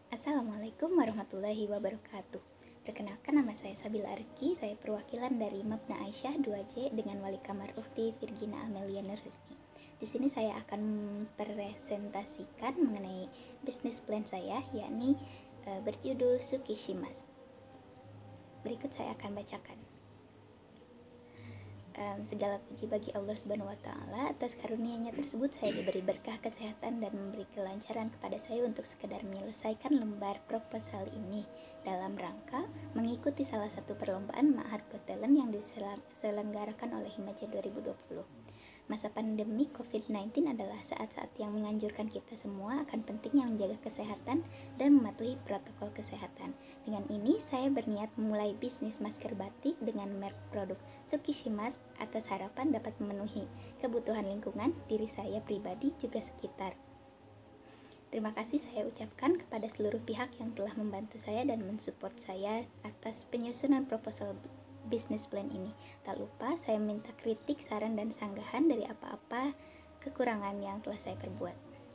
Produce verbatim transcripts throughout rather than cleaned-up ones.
Assalamualaikum warahmatullahi wabarakatuh. Perkenalkan, nama saya Sabila Arki, saya perwakilan dari Mabna Aisyah dua J dengan wali kamar Ukhti Virgina Amelia Nurhusni. Di sini saya akan mempresentasikan mengenai bisnis plan saya, yakni e, berjudul Tsukishimas. Berikut saya akan bacakan. Um, segala puji bagi Allah Subhanahu wa Ta'ala, atas karunia-Nya tersebut saya diberi berkah kesehatan dan memberi kelancaran kepada saya untuk sekedar menyelesaikan lembar proposal ini dalam rangka mengikuti salah satu perlombaan Ma'had Got Talent yang diselenggarakan oleh Himaja dua ribu dua puluh. Masa pandemi covid sembilan belas adalah saat-saat yang menganjurkan kita semua akan pentingnya menjaga kesehatan dan mematuhi protokol kesehatan. Dengan ini, saya berniat memulai bisnis masker batik dengan merek produk Tsukishimas atas harapan dapat memenuhi kebutuhan lingkungan, diri saya pribadi, juga sekitar. Terima kasih saya ucapkan kepada seluruh pihak yang telah membantu saya dan mensupport saya atas penyusunan proposal bisnis plan ini. Tak lupa saya minta kritik, saran, dan sanggahan dari apa-apa kekurangan yang telah saya perbuat.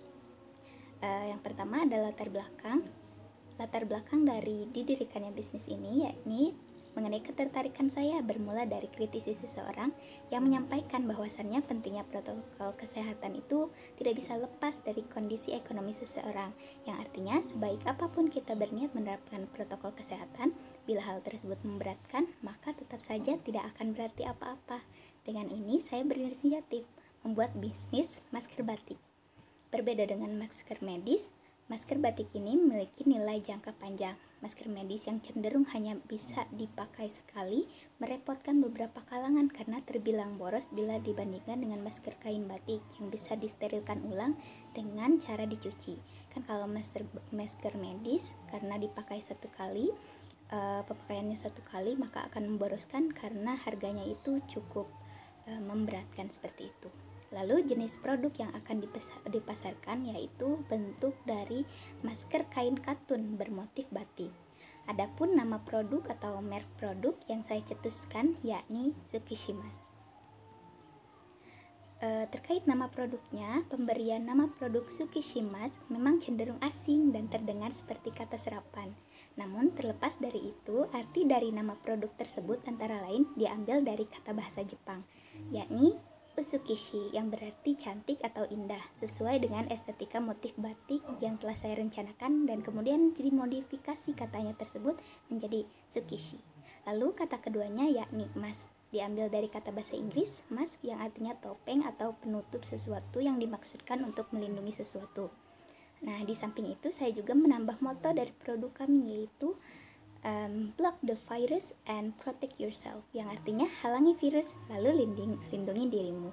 Uh, yang pertama adalah latar belakang. Latar belakang dari didirikannya bisnis ini yakni mengenai ketertarikan saya bermula dari kritisi seseorang yang menyampaikan bahwasannya pentingnya protokol kesehatan itu tidak bisa lepas dari kondisi ekonomi seseorang, yang artinya sebaik apapun kita berniat menerapkan protokol kesehatan, bila hal tersebut memberatkan, maka tetap saja tidak akan berarti apa-apa. Dengan ini saya berinisiatif membuat bisnis masker batik. Berbeda dengan masker medis, masker batik ini memiliki nilai jangka panjang. Masker medis yang cenderung hanya bisa dipakai sekali merepotkan beberapa kalangan karena terbilang boros bila dibandingkan dengan masker kain batik yang bisa disterilkan ulang dengan cara dicuci. Kan kalau masker masker medis karena dipakai satu kali, uh, pemakaiannya satu kali, maka akan memboroskan karena harganya itu cukup uh, memberatkan seperti itu. Lalu jenis produk yang akan dipasarkan yaitu bentuk dari masker kain katun bermotif batik. Adapun nama produk atau merek produk yang saya cetuskan yakni Tsukishimas. E, terkait nama produknya, pemberian nama produk Tsukishimas memang cenderung asing dan terdengar seperti kata serapan. Namun terlepas dari itu, arti dari nama produk tersebut antara lain diambil dari kata bahasa Jepang, yakni Utsukishi, yang berarti cantik atau indah, sesuai dengan estetika motif batik yang telah saya rencanakan dan kemudian dimodifikasi katanya tersebut menjadi Tsukishi. Lalu kata keduanya yakni mas, diambil dari kata bahasa Inggris mask yang artinya topeng atau penutup sesuatu yang dimaksudkan untuk melindungi sesuatu. Nah, di samping itu saya juga menambah moto dari produk kami yaitu Um, block the virus and protect yourself, yang artinya halangi virus lalu lindung, lindungi dirimu.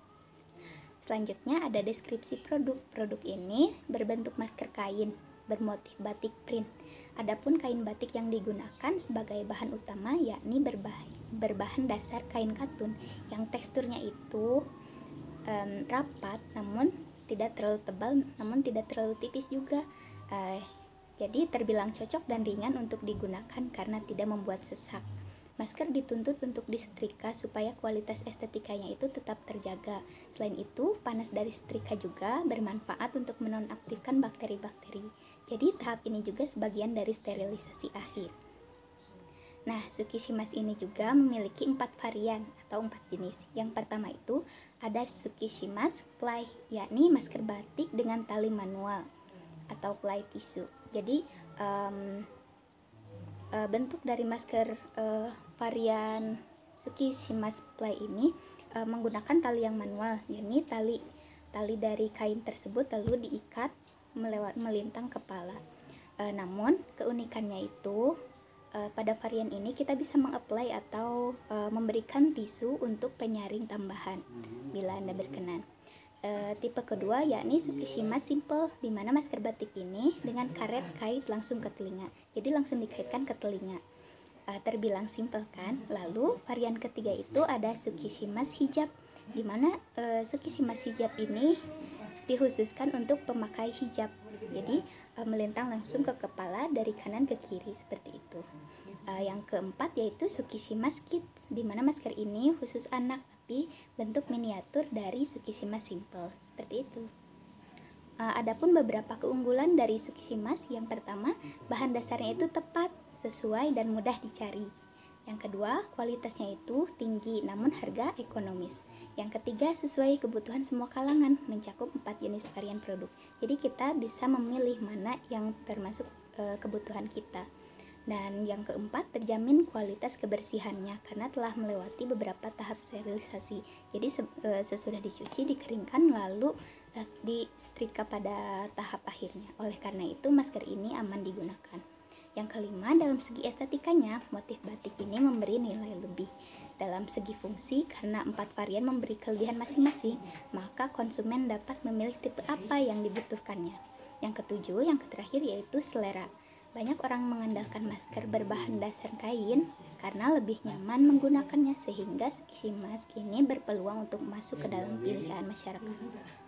Selanjutnya ada deskripsi produk. Produk ini berbentuk masker kain bermotif batik print. Adapun kain batik yang digunakan sebagai bahan utama yakni berbahan, berbahan dasar kain katun yang teksturnya itu um, rapat namun tidak terlalu tebal namun tidak terlalu tipis juga. Uh, Jadi terbilang cocok dan ringan untuk digunakan karena tidak membuat sesak. Masker dituntut untuk disetrika supaya kualitas estetikanya itu tetap terjaga. Selain itu, panas dari setrika juga bermanfaat untuk menonaktifkan bakteri-bakteri. Jadi tahap ini juga sebagian dari sterilisasi akhir. Nah, Tsukishimas ini juga memiliki empat varian atau empat jenis. Yang pertama itu ada Tsukishimas ply, yakni masker batik dengan tali manual atau ply tisu. Jadi um, uh, bentuk dari masker uh, varian Tsukishimas ply ini uh, menggunakan tali yang manual, yakni tali tali dari kain tersebut lalu diikat melewat melintang kepala. Uh, namun keunikannya itu uh, pada varian ini kita bisa mengapply atau uh, memberikan tisu untuk penyaring tambahan bila Anda berkenan. E, tipe kedua yakni Tsukishimas simple, di mana masker batik ini dengan karet kait langsung ke telinga, jadi langsung dikaitkan ke telinga. E, terbilang simple kan? Lalu varian ketiga itu ada Tsukishimas hijab, di mana e, Tsukishimas hijab ini dikhususkan untuk pemakai hijab, jadi e, melintang langsung ke kepala dari kanan ke kiri seperti itu. E, yang keempat yaitu Tsukishimas kids, di mana masker ini khusus anak tapi bentuk miniatur dari Tsukishimas simple seperti itu. Uh, adapun beberapa keunggulan dari Tsukishimas, yang pertama, bahan dasarnya itu tepat, sesuai, dan mudah dicari. Yang kedua, kualitasnya itu tinggi namun harga ekonomis. Yang ketiga, sesuai kebutuhan semua kalangan, mencakup empat jenis varian produk. Jadi kita bisa memilih mana yang termasuk uh, kebutuhan kita. Dan yang keempat, terjamin kualitas kebersihannya karena telah melewati beberapa tahap sterilisasi. Jadi sesudah dicuci, dikeringkan, lalu disetrika pada tahap akhirnya. Oleh karena itu, masker ini aman digunakan. Yang kelima, dalam segi estetikanya, motif batik ini memberi nilai lebih. Dalam segi fungsi, karena empat varian memberi kelebihan masing-masing, maka konsumen dapat memilih tipe apa yang dibutuhkannya. Yang ketujuh, yang terakhir yaitu selera. Banyak orang mengandalkan masker berbahan dasar kain karena lebih nyaman menggunakannya, sehingga Tsukishimas kini berpeluang untuk masuk ke dalam pilihan masyarakat.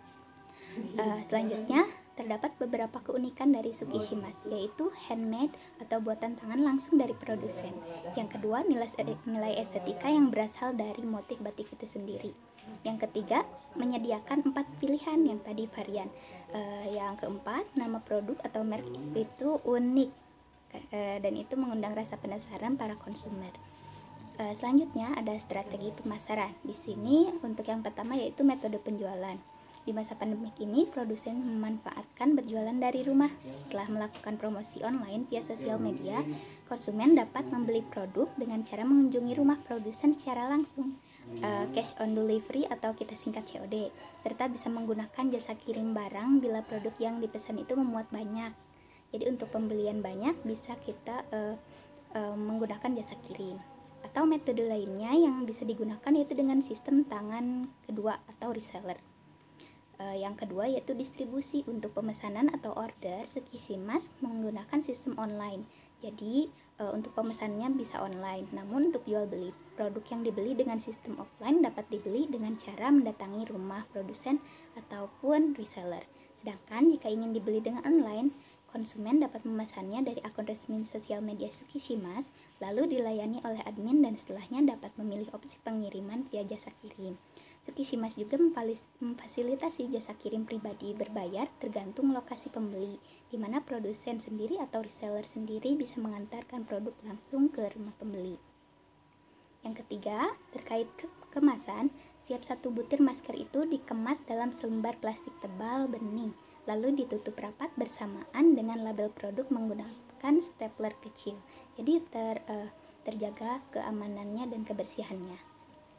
Uh, selanjutnya, terdapat beberapa keunikan dari Tsukishimas, yaitu handmade atau buatan tangan langsung dari produsen. Yang kedua, nilai, nilai estetika yang berasal dari motif batik itu sendiri. Yang ketiga, menyediakan empat pilihan yang tadi varian. Uh, yang keempat, nama produk atau merek itu unik uh, dan itu mengundang rasa penasaran para konsumen. Uh, selanjutnya ada strategi pemasaran. Di sini untuk yang pertama yaitu metode penjualan. Di masa pandemik ini, produsen memanfaatkan berjualan dari rumah. Setelah melakukan promosi online via sosial media, konsumen dapat membeli produk dengan cara mengunjungi rumah produsen secara langsung, uh, cash on delivery atau kita singkat C O D, serta bisa menggunakan jasa kirim barang bila produk yang dipesan itu memuat banyak. Jadi untuk pembelian banyak bisa kita uh, uh, menggunakan jasa kirim. Atau metode lainnya yang bisa digunakan yaitu dengan sistem tangan kedua atau reseller. Uh, yang kedua yaitu distribusi. Untuk pemesanan atau order, Tsukishimas menggunakan sistem online. Jadi uh, untuk pemesanannya bisa online. Namun untuk jual beli produk yang dibeli dengan sistem offline dapat dibeli dengan cara mendatangi rumah produsen ataupun reseller. Sedangkan jika ingin dibeli dengan online, konsumen dapat memesannya dari akun resmi sosial media Tsukishimas, lalu dilayani oleh admin dan setelahnya dapat memilih opsi pengiriman via jasa kirim. Tsukishimas juga memfasilitasi jasa kirim pribadi berbayar tergantung lokasi pembeli, di mana produsen sendiri atau reseller sendiri bisa mengantarkan produk langsung ke rumah pembeli. Yang ketiga, terkait ke kemasan, setiap satu butir masker itu dikemas dalam selembar plastik tebal bening, lalu ditutup rapat bersamaan dengan label produk menggunakan stapler kecil. Jadi ter, uh, terjaga keamanannya dan kebersihannya.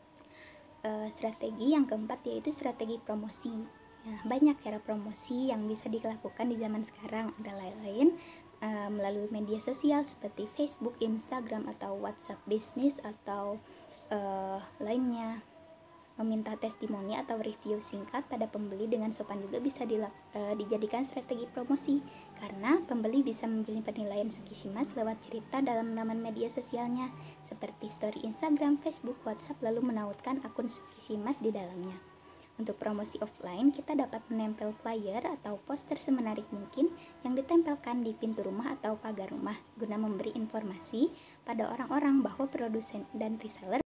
Uh, strategi yang keempat yaitu strategi promosi. Nah, banyak cara promosi yang bisa dilakukan di zaman sekarang, antara lain uh, melalui media sosial seperti Facebook, Instagram, atau WhatsApp bisnis atau uh, lainnya. Meminta testimoni atau review singkat pada pembeli dengan sopan juga bisa dilak, uh, dijadikan strategi promosi, karena pembeli bisa membeli penilaian Tsukishimas lewat cerita dalam laman media sosialnya seperti story Instagram, Facebook, WhatsApp, lalu menautkan akun Tsukishimas di dalamnya. Untuk promosi offline, kita dapat menempel flyer atau poster semenarik mungkin yang ditempelkan di pintu rumah atau pagar rumah guna memberi informasi pada orang-orang bahwa produsen dan reseller